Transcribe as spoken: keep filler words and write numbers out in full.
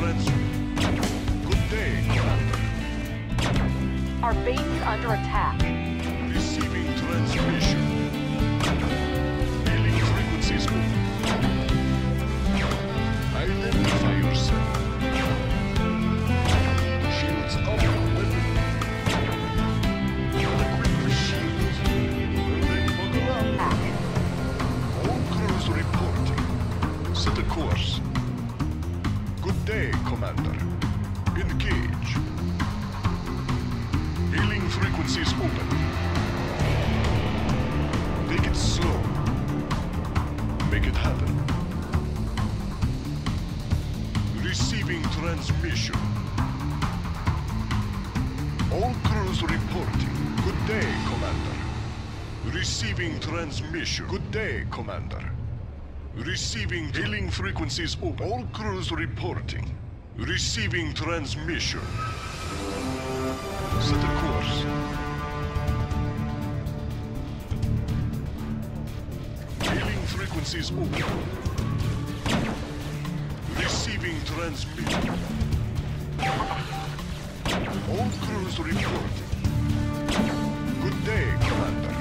trans... Good day, Commander. Our base is under attack. Receiving transmission. Hailing frequencies open. Identify yourself. Shields up. Weapon. Equip the shields. Well, then buckle up. Attack. All crews reporting. Set a course. Good day, Commander. Engage. Hailing frequencies open. Take it slow. Make it happen. Receiving transmission. All crews reporting. Good day, Commander. Receiving transmission. Good day, Commander. Receiving hailing frequencies open. All crews reporting. Receiving transmission. Set a course. Hailing frequencies open. Receiving transmission. All crews reporting. Good day, Commander.